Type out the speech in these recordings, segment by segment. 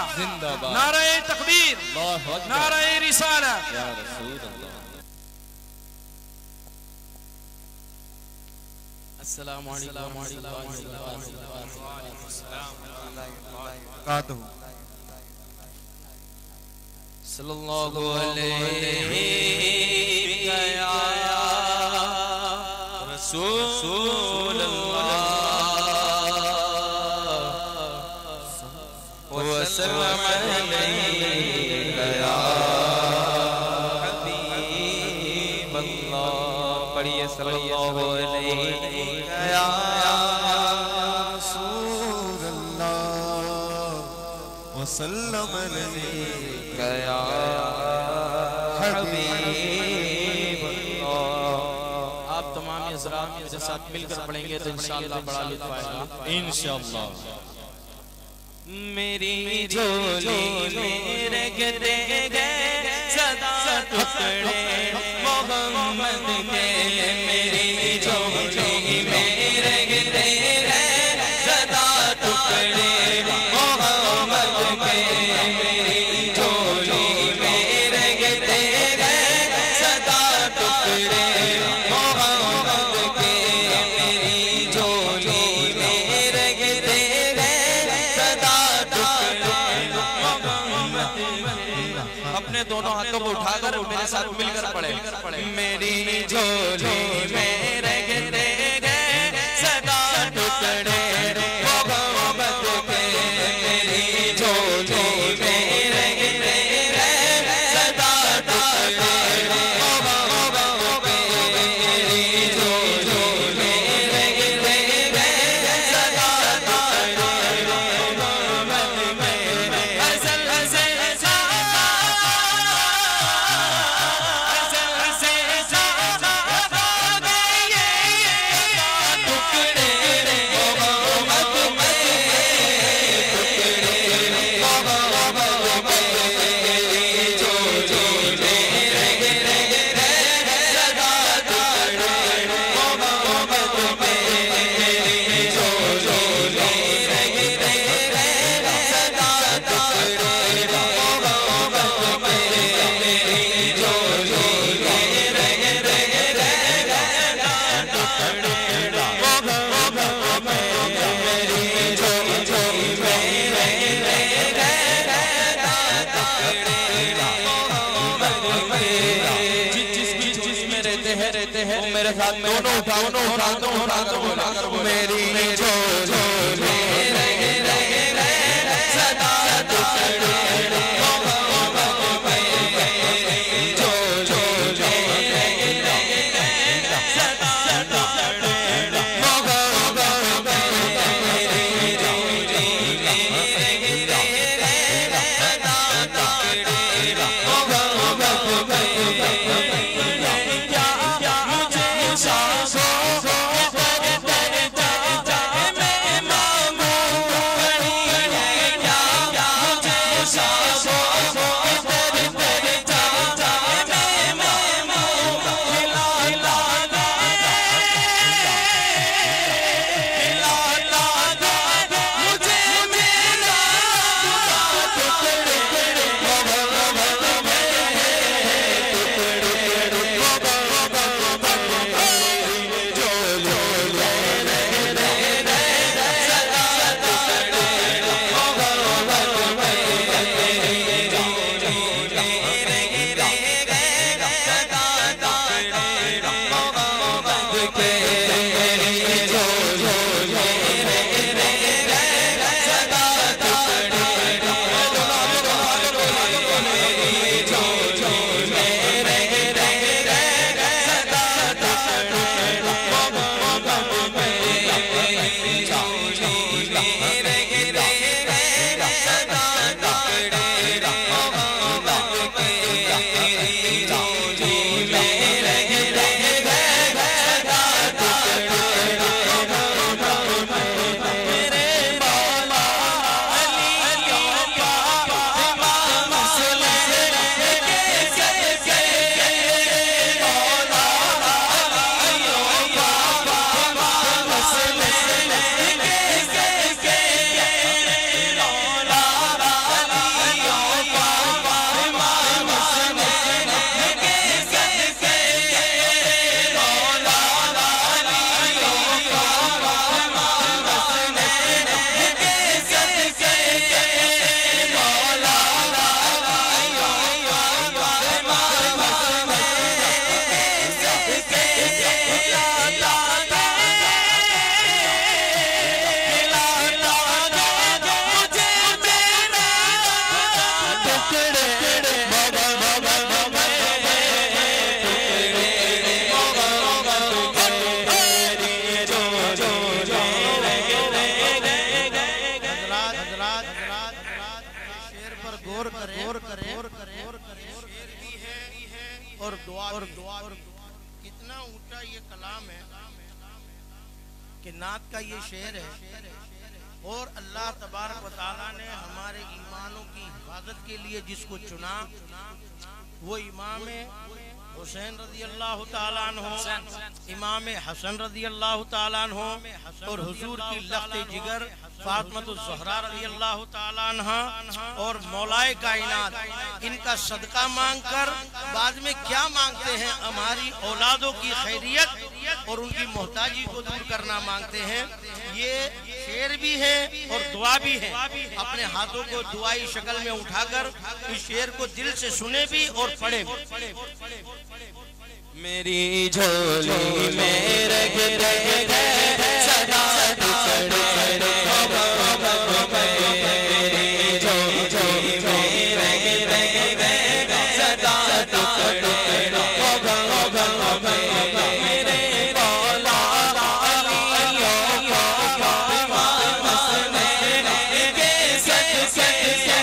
जिंदाबाद, नारे तकबीर, नारे रिसाला। या रसूल अल्लाह। अस्सलामु अलैकुम सल्लल्लाहु अलैहि या रसूल अल्लाह वसल्लम अलैका या हबीब अल्लाह। पढ़िए सल्लल्लाहु अलैहि या रसूल अल्लाह वसल्लम अलैका या हबीब अल्लाह। आप तमाम हज़रात मेरे साथ मिलकर पढ़ेंगे तो इंशाअल्लाह बड़ा लुत्फ आएगा इंशाअल्लाह। मेरी झोली मेरे गिरे गए सदा टुकड़े मोहम्मद के। मेरी झोली मेरे गिरे गए सदा टुकड़े मोहम्मद के। मेरी झोली मेरे गिरे गए सदा टुकड़े मोहम्मद के। मेरी झोली मेरे गिरे गए सदा टुकड़े मोहम्मद के। अपने दोनों हाथों को उठाकर मेरे साथ मिलकर पढ़े। मेरी झोली मेरे गिरे गए सदा टुकड़े मोहम्मद के। मेरी झोली मेरे गिरे गए सदा टुकड़े मोहम्मद के। मेरी झोली मेरे गिरे गए सदा टुकड़े मोहम्मद के। असल से रहते हैं मेरे साथ दोनों उठाओ मेरी झोली मेरे गिरे गए सदा टुकड़े मोहम्मद के। मेरी झोली मेरे गिरे गए सदा टुकड़े मोहम्मद के। मेरी झोली मेरे गिरे गए सदा टुकड़े मोहम्मद के। पर गौर करें शेर भी है और दुआ कितना ऊंचा ये कलाम है कि नात का ये शेर है। और अल्लाह तबारक व तआला ने हमारे ईमानों की हिफाजत के लिए जिसको चुना वो इमाम हुसैन रज़ी अल्लाह ताला अन्हु, इमाम हसन रज़ी अल्लाह ताला अन्हु और हुजूर की लख्त जिगर फातिमा ज़हरा रज़ी अल्लाह ताला अन्हा और मौलाए कायनात इनका सदका मांगकर बाद में क्या मांगते हैं, हमारी औलादों की खैरियत और उनकी मोहताजी को दूर करना मांगते हैं। ये शेर भी है और दुआ भी है। अपने हाथों को दुआई शक्ल में उठाकर इस शेर को दिल से सुने भी और पढ़े भी। मेरी झोली में रग रग सदा टुकड़े मेरी झोली में रग रग सदा टुकड़े मेरे मौला के सद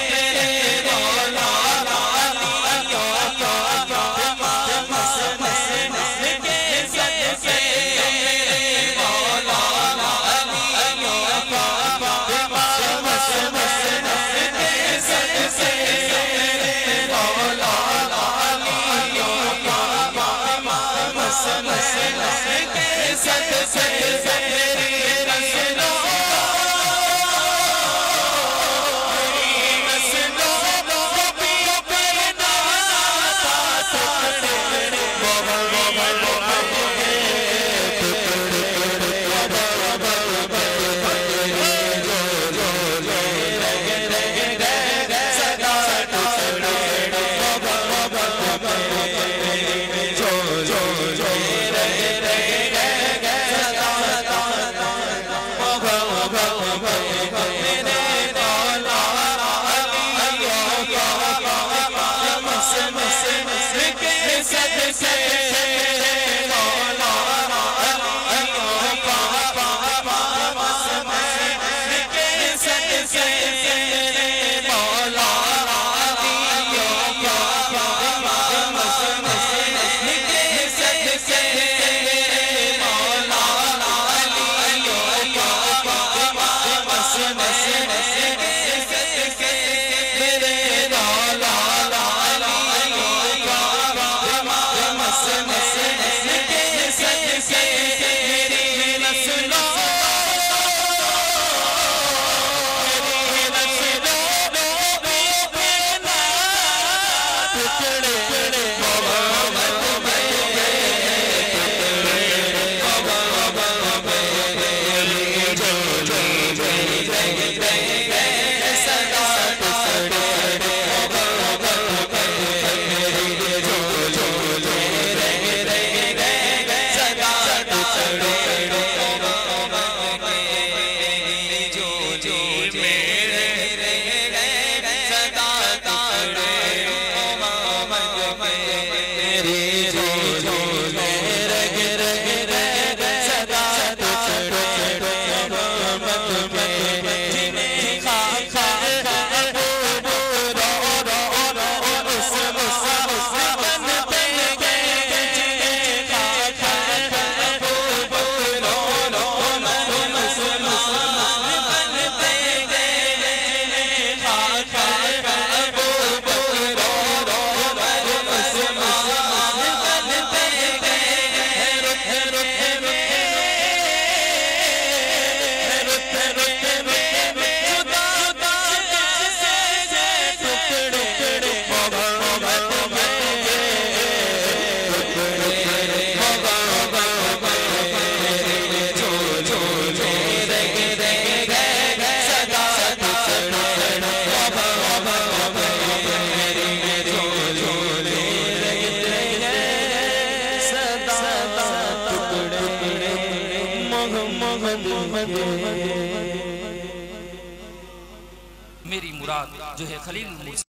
मेरी मुराद जो है खलील